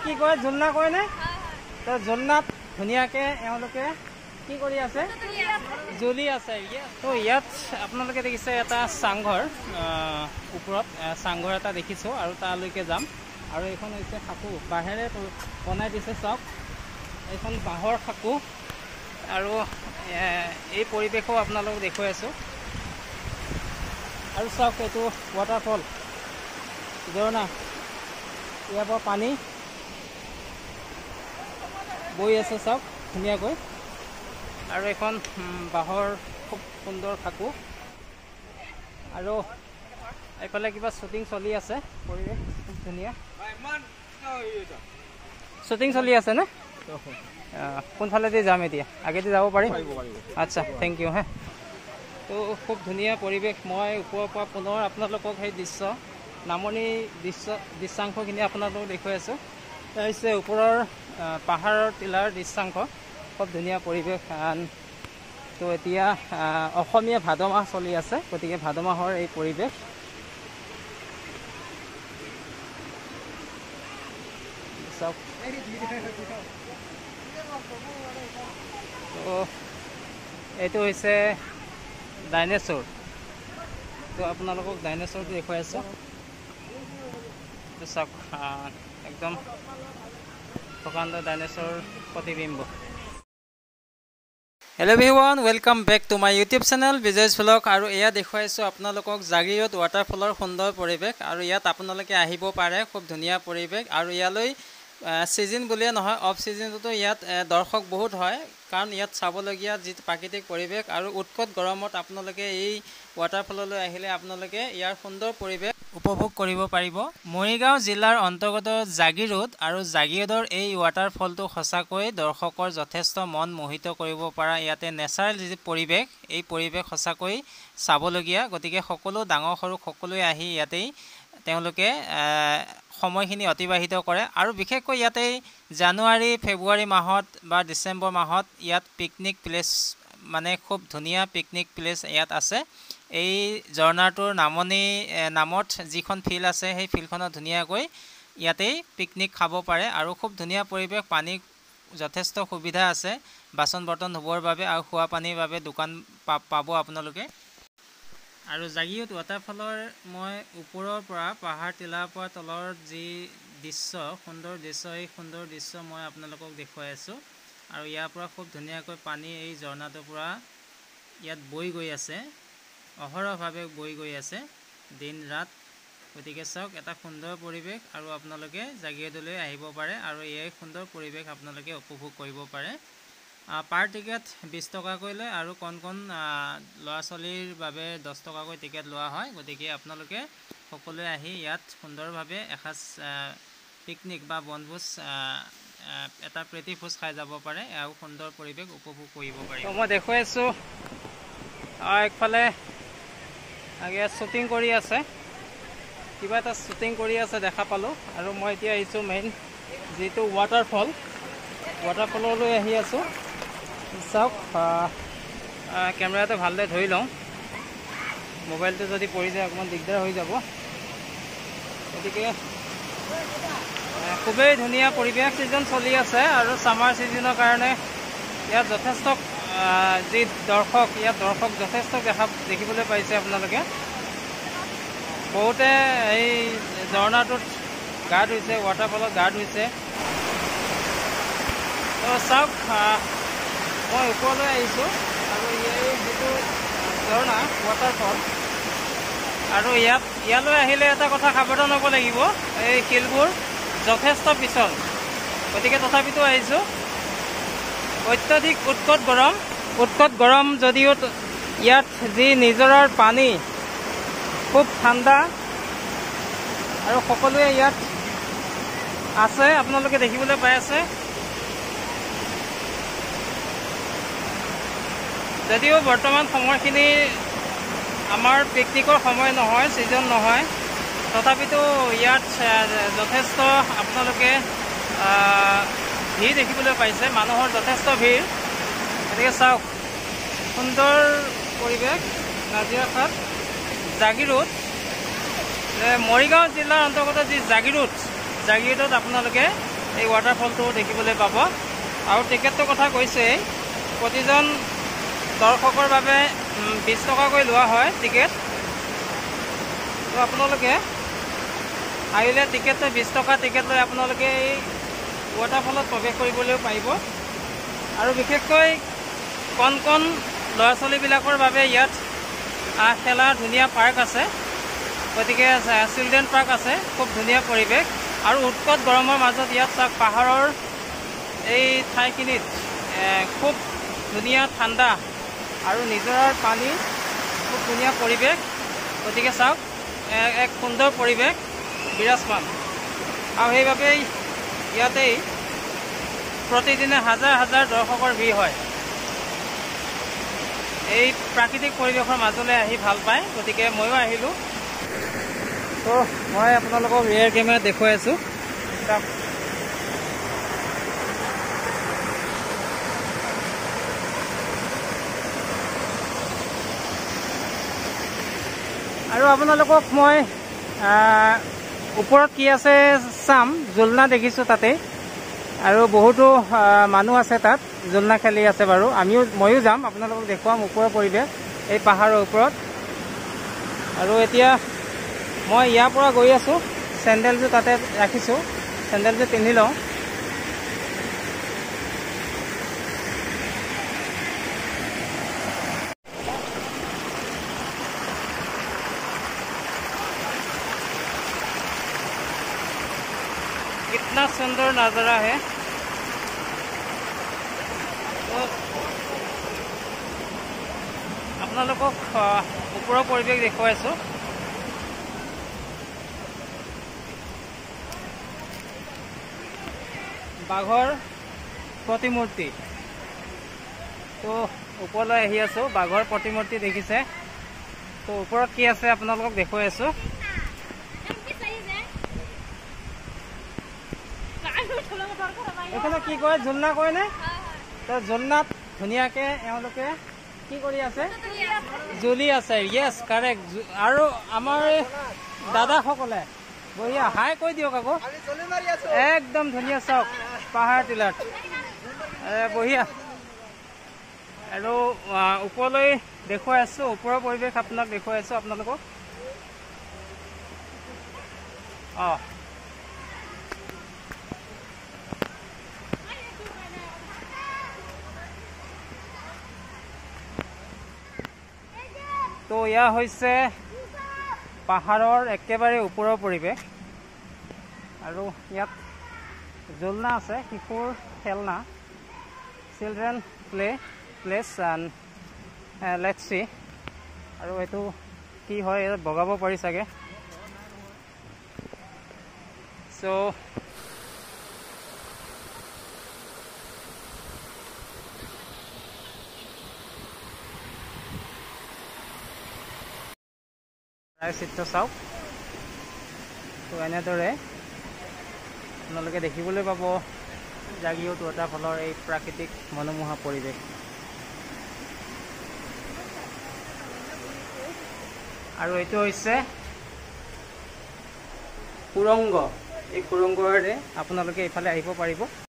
কি কয় ঝুলনা কয় নে তো ঝুলনাত ধুনীয়াকে এওঁলোকে কি কৰি আছে জ্বলি আছে তো ইয়াত আপোনালোকে দেখিছে এটা চাংঘৰ ওপৰত চাংঘৰ এটা দেখিছো আৰু তালৈকে যাম আৰু এখন হৈছে খাকু বাহেৰে বনাই দিছে চাওক এখন বাহৰ খাকু আৰু এই পৰিৱেশও আপোনালোকক দেখুৱাই আছো আৰু চাওক এইটো ৱাটাৰফল ঝৰ্ণা ইয়াৰ পৰা পানী বৈ আছে চাওক ধুনীয়াকৈ আৰু এখন বাহৰ খুব সুন্দৰ খাকু আৰু এইফালে কিবা শ্বুটিং চলি আছে পৰিৱেশ খুব ধুনীয়া শ্বুটিং চলি আছে নে কোনফালেদি যাম এতিয়া আগেদি যাব পাৰিম আচ্ছা থেংক ইউ হে তো খুব ধুনীয়া পৰিৱেশ মই ওপৰৰ পৰা পুনৰ আপোনালোকক সেই নামনি দৃশ্যাংশখিনি আপোনালোকক দেখুৱাই আছোঁ এয়া হৈছে ওপৰৰ পাহাৰৰ টিলাৰ দৃশ্যাংশ খুব ধুনীয়া পৰিৱেশ তো এতিয়া অসমীয়া ভাদ মাহ চলি আছে গতিকে ভাদ মাহৰ এই পৰিৱেশ চাওক তো এইটো হৈছে ডাইনেছৰ তো আপোনালোকক ডাইনেছৰটো দেখুৱাই আছোঁ চাওক একদম প্ৰকাণ্ড ডাইনেছৰ প্ৰতিবিম্ব hello' everyone welcome back to my YouTube channel Bijoy's vlog আৰু এয়া দেখুৱাইছোঁ আপোনালোকক জাগিৰোড ৱাটাৰফলৰ সুন্দৰ পৰিৱেশ আৰু ইয়াত আপোনালোকে আহিব পাৰে খুব ধুনীয়া পৰিৱেশ আৰু ইয়ালৈ ছিজন বুলিয়ে নহয় অফ ছিজনতো ইয়াত দৰ্শক বহুত হয় কাৰণ ইয়াত চাবলগীয়া যি প্ৰাকৃতিক পৰিৱেশ আৰু উৎকট গৰমত আপোনালোকে এই ৱাটাৰফললৈ আহিলে আপোনালোকে ইয়াৰ সুন্দৰ পৰিৱেশ উপভোগ কৰিব পাৰিব মৰিগাঁও জিলাৰ অন্তৰ্গত জাগিৰোড আৰু জাগিৰোডৰ এই ৱাটাৰফলটো সঁচাকৈ দৰ্শকৰ যথেষ্ট মন মোহিত কৰিব পৰা ইয়াতে নেচাৰেল যি পৰিৱেশ এই পৰিৱেশ সঁচাকৈ চাবলগীয়া গতিকে সকলো ডাঙৰ সৰু সকলোৱে আহি ইয়াতেই তেওঁলোকে সময়খিনি অতিবাহিত কৰে আৰু বিশেষকৈ ইয়াতে জানুৱাৰী ফেব্ৰুৱাৰী মাহত বা ডিচেম্বৰ মাহত ইয়াত পিকনিক প্লেচ মানে খুব ধুনীয়া পিকনিক প্লেচ ইয়াত আছে এই ঝৰ্ণাটোৰ নামত যিখন ফিল্ড আছে সেই ফিল্ডখনত ধুনীয়াকৈ ইয়াতেই পিকনিক খাব পাৰে আৰু খুব ধুনীয়া পৰিৱেশ পানী যথেষ্ট সুবিধা আছে বাচন বৰ্তন ধুবৰ বাবে আৰু খোৱা পানীৰ বাবে দোকান পাব আপোনালোকে আৰু জাগিৰোড ৱাটাৰফলৰ মই ওপৰৰ পৰা পাহাৰ টিলাৰ পৰা তলৰ যি দৃশ্য সুন্দৰ দৃশ্য এই সুন্দৰ দৃশ্য মই আপোনালোকক দেখুৱাই আছোঁ আৰু ইয়াৰ পৰা খুব ধুনীয়াকৈ পানী এই ঝৰ্ণাটোৰ পৰা ইয়াত বৈ গৈ আছে অহৰহভাৱে বৈ গৈ আছে দিন ৰাত গতিকে চাওক এটা সুন্দৰ পৰিৱেশ আৰু আপোনালোকে জাগিৰোডলৈ আহিব পাৰে আৰু এই সুন্দৰ পৰিৱেশ আপোনালোকে উপভোগ কৰিব পাৰে পাৰ টিকেট 20 টকাকৈ লয় আৰু কণ ল'ৰা ছোৱালীৰ বাবে 10 টকাকৈ টিকেট লোৱা হয় গতিকে আপোনালোকে সকলোৱে আহি ইয়াত সুন্দৰভাৱে এসাঁজ পিকনিক বা বনভোজ এটা প্ৰীতি ভোজ খাই যাব পাৰে আৰু সুন্দৰ পৰিৱেশ উপভোগ কৰিব পাৰে মই দেখুৱাই আছোঁ একফালে আগে শ্বুটিং কৰি আছে কিবা এটা শ্বুটিং কৰি আছে দেখা পালোঁ আৰু মই এতিয়া আহিছোঁ মেইন যিটো ৱাটাৰফললৈ আহি আছোঁ চাওক কেমেৰাটো ভালদৰে ধৰি লওঁ মোবাইলটো যদি পৰি যায় অকণমান দিগদাৰ হৈ যাব গতিকে খুবেই ধুনীয়া পৰিৱেশ ছিজন চলি আছে আৰু ছামাৰ ছিজনৰ কাৰণে ইয়াত যথেষ্ট যি দৰ্শক যথেষ্ট দেখিবলৈ পাইছে আপোনালোকে বহুতে এই ঝৰ্ণাটোত গা ধুইছে ৱাটাৰফলত গা ধুইছে তো চাওক মই ওপৰলৈ আহিছোঁ আৰু এই যিটো ঝৰ্ণা ৱাটাৰফল আৰু ইয়ালৈ আহিলে এটা কথা সাৱধান হ'ব লাগিব এই শিলবোৰ যথেষ্ট পিছল গতিকে তথাপিতো আহিছোঁ অত্যাধিক উৎকট গৰম যদিও ইয়াত যি নিজৰাৰ পানী খুব ঠাণ্ডা আৰু সকলোৱে ইয়াত আছে আপোনালোকে দেখিবলৈ পাই আছে যদিও বৰ্তমান সময়খিনি আমাৰ পিকনিকৰ সময় নহয় ছিজন নহয় তথাপিতো ইয়াত যথেষ্ট আপোনালোকে ভিৰ দেখিবলৈ পাইছে মানুহৰ যথেষ্ট ভিৰ গতিকে চাওক সুন্দৰ পৰিৱেশ নাজিৰাঘাট জাগিৰোড মৰিগাঁও জিলাৰ অন্তৰ্গত যি জাগিৰোডত আপোনালোকে এই ৱাটাৰফলটো দেখিবলৈ পাব। আৰু টিকেটটোৰ কথা কৈছেই, প্ৰতিজন দৰ্শকৰ বাবে 20 টকাকৈ লোৱা হয় টিকেট। তো আপোনালোকে আহিলে টিকেটটো 20 টকা টিকেট লৈ আপোনালোকে এই ৱাটাৰফলত প্ৰৱেশ কৰিবলৈও পাৰিব। আৰু বিশেষকৈ কণ কণ ল'ৰা ছোৱালীবিলাকৰ বাবে ইয়াত খেলাৰ ধুনীয়া পাৰ্ক আছে, গতিকে চিলড্ৰেন পাৰ্ক আছে, খুব ধুনীয়া পৰিৱেশ। আৰু উৎকট গৰমৰ মাজত ইয়াত চাওক পাহাৰৰ এই ঠাইখিনিত খুব ধুনীয়া ঠাণ্ডা আৰু নিজৰাৰ পানী, খুব ধুনীয়া পৰিৱেশ। গতিকে চাওক এক সুন্দৰ পৰিৱেশ বিৰাজমান। আৰু সেইবাবেই ইয়াতেই প্ৰতিদিনে হাজাৰ হাজাৰ দৰ্শকৰ ভিৰ হয়। এই প্ৰাকৃতিক পৰিৱেশৰ মাজলৈ আহি ভাল পায়, গতিকে ময়ো আহিলোঁ। তো মই আপোনালোকক ৰিয়েৰ কেমেৰাত দেখুৱাই আছোঁ। আৰু আপোনালোকক মই ওপৰত কি আছে চাম, জোলনা দেখিছোঁ তাতে, আৰু বহুতো মানুহ আছে তাত, জোলনা খেলি আছে বাৰু। ময়ো যাম, আপোনালোকক দেখুৱাম ওপৰৰ পৰিৱেশ এই পাহাৰৰ ওপৰত। আৰু এতিয়া মই ইয়াৰ পৰা গৈ আছোঁ, চেণ্ডেলযোৰ তাতে ৰাখিছোঁ, চেণ্ডেলযোৰ পিন্ধি লওঁ। कितना सुंदर नज़ारा है। तो আপোনালোকক ওপৰৰ পৰিৱেশ দেখুৱাইছোঁ। বাঘৰ প্ৰতিমূৰ্তি, তো ওপৰলৈ আহি আছোঁ, বাঘৰ প্ৰতিমূৰ্তি দেখিছে। তো ওপৰত কি আছে আপোনালোকক দেখুৱাই আছোঁ। এইফালে কি কয়, জোলনা কয়নে? তো জোলনাত ধুনীয়াকৈ এওঁলোকে কি কৰি আছে, জুলি আছে। Yes, correct. আৰু আমাৰ দাদাসকলে বঢ়িয়া, হাই কৈ দিয়ক আকৌ। একদম ধুনীয়া চাওক পাহাৰ টিলাত, বঢ়িয়া। আৰু ওপৰলৈ দেখুৱাই আছোঁ, ওপৰৰ পৰিৱেশ আপোনাক দেখুৱাই আছোঁ আপোনালোকক। অঁ, তো এয়া হৈছে পাহাৰৰ একেবাৰে ওপৰৰ পৰিৱেশ। আৰু ইয়াত জোলনা আছে, শিশুৰ খেলনা, children plays and let's see. আৰু এইটো কি হয়, ইয়াত বগাব পাৰি চাগে। চ' চিত্ৰ চাওক। তো এনেদৰে আপোনালোকে দেখিবলৈ পাব জাগিৰোড ৱাটাৰফলৰ এই প্ৰাকৃতিক মনোমোহা পৰিৱেশ। আৰু এইটো হৈছে সুৰংগ, এই সুৰংগৰে আপোনালোকে এইফালে আহিব পাৰিব।